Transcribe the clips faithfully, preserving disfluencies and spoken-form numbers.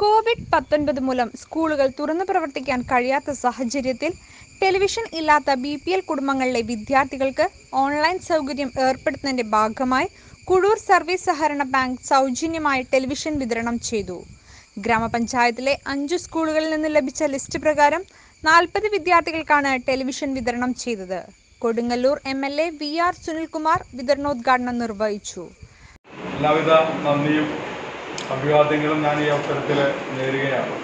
Covid പത്തൊൻപത് മൂലം സ്കൂളുകൾ തുറന്നു പ്രവർത്തിക്കാൻ കഴിയാത്ത സാഹചര്യത്തിൽ ടെലിവിഷൻ ഇല്ലാത്ത ബി പി എൽ കുടുംബങ്ങളിലെ വിദ്യാർത്ഥികൾക്ക് ഓൺലൈൻ സൗകര്യം ഏർപ്പെടുത്തുന്നതിന്റെ ഭാഗമായി കുഴൂർ സർവീസ് സഹകരണ ബാങ്ക് സൗജന്യമായി ടെലിവിഷൻ വിതരണം ചെയ്തു. ഗ്രാമപഞ്ചായത്തിലെ അഞ്ചു സ്കൂളുകളിൽ നിന്ന് ലഭിച്ച ലിസ്റ്റ് പ്രകാരം നാൽപ്പത് വിദ്യാർത്ഥികൾക്കാണ് ടെലിവിഷൻ വിതരണം ചെയ്തത്. Kodungallur M L A V R Sunilkumar വിതരണോദ്ഘാടനം നിർവഹിച്ചു. എല്ലാവിധ നന്ദിയും അഭിവാദ്യങ്ങളും ഞാൻ ഈ അവസരത്തിൽ നേരുകയാണ്.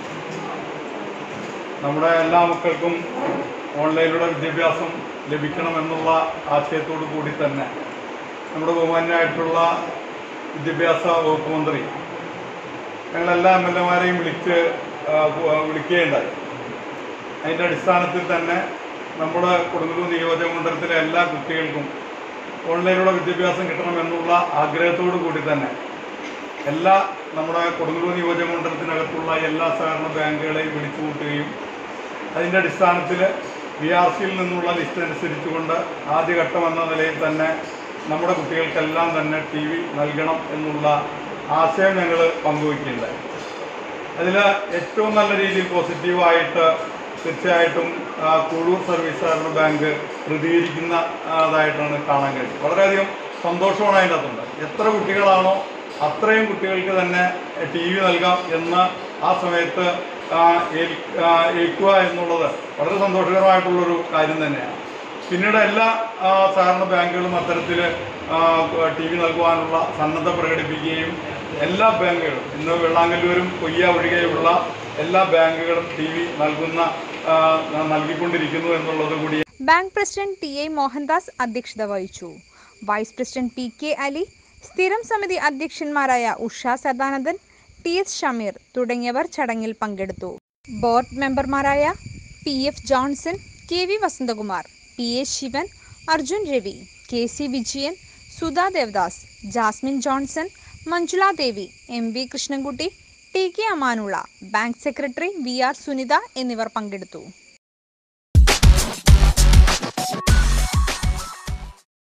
നമ്മുടെ എല്ലാ മക്കൾക്കും ഓൺലൈനിലൂടെ വിദ്യാഭ്യാസം ലഭിക്കണമെന്നുള്ള ആശയത്തോടു കൂടി തന്നെ നമ്മുടെ ബഹുമാന്യനായിട്ടുള്ള വിദ്യാഭ്യാസ വകുപ്പ് മന്ത്രി ഞങ്ങളെല്ലാ എം എൽ എമാരെയും വിളിച്ച് വിളിക്കുകയുണ്ടായി. അതിൻ്റെ അടിസ്ഥാനത്തിൽ തന്നെ നമ്മുടെ കൊടുങ്ങല്ലൂർ നിയോജക മണ്ഡലത്തിലെ എല്ലാ കുട്ടികൾക്കും ഓൺലൈനിലൂടെ വിദ്യാഭ്യാസം കിട്ടണമെന്നുള്ള ആഗ്രഹത്തോടു കൂടി തന്നെ എല്ലാ നമ്മുടെ കൊടുങ്ങല്ലൂർ നിയോജക മണ്ഡലത്തിനകത്തുള്ള എല്ലാ സഹകരണ ബാങ്കുകളെയും വിളിച്ചു കൂട്ടുകയും അതിൻ്റെ അടിസ്ഥാനത്തിൽ വി ആർ സിയിൽ നിന്നുള്ള ലിസ്റ്റ് അനുസരിച്ചുകൊണ്ട് ആദ്യഘട്ടം എന്ന നിലയിൽ തന്നെ നമ്മുടെ കുട്ടികൾക്കെല്ലാം തന്നെ ടി വി നൽകണം എന്നുള്ള ആശയം ഞങ്ങൾ പങ്കുവയ്ക്കുകയുണ്ടായി. അതിൽ ഏറ്റവും നല്ല രീതിയിൽ പോസിറ്റീവായിട്ട് തീർച്ചയായിട്ടും കുഴൂർ സർവീസ് സഹകരണ ബാങ്ക് പ്രതികരിക്കുന്നതായിട്ടാണ് കാണാൻ കഴിയും. വളരെയധികം സന്തോഷമാണ് അതിൻ്റെ അകത്തുണ്ട്. എത്ര കുട്ടികളാണോ അത്രയും കുട്ടികൾക്ക് തന്നെ ടി വി നൽകാം എന്ന് ആ സമയത്ത് ഏൽക്കുക എന്നുള്ളത് വളരെ സന്തോഷകരമായിട്ടുള്ളൊരു കാര്യം തന്നെയാണ്. പിന്നീട് എല്ലാ സഹകരണ ബാങ്കുകളും അത്തരത്തിൽ ടി വി നൽകുവാനുള്ള സന്നദ്ധ പ്രകടിപ്പിക്കുകയും എല്ലാ ബാങ്കുകളും ഇന്ന് വെള്ളാങ്കല്ലൂരും കൊയ്യ ഒഴികെയുള്ള എല്ലാ ബാങ്കുകളും ടി വി നൽകുന്ന നൽകിക്കൊണ്ടിരിക്കുന്നു എന്നുള്ളത് കൂടി. Bank president T A Mohandas അധ്യക്ഷത വഹിച്ചു. Vice president P K Ali, സ്ഥിരം സമിതി അധ്യക്ഷന്മാരായ ഉഷ സദാനന്ദൻ, ടി എസ് ഷമീർ തുടങ്ങിയവർ ചടങ്ങിൽ പങ്കെടുത്തു. ബോർഡ് മെമ്പർമാരായ P F Johnson, K V Vasanthakumar, P A Sivan, Arjun Ravi, K C Vijayan, Sudha Devadas, Jasmine Johnson, Manjula Devi, M V Krishnankutty, T K Amanulla, bank secretary V R Sunitha എന്നിവർ പങ്കെടുത്തു.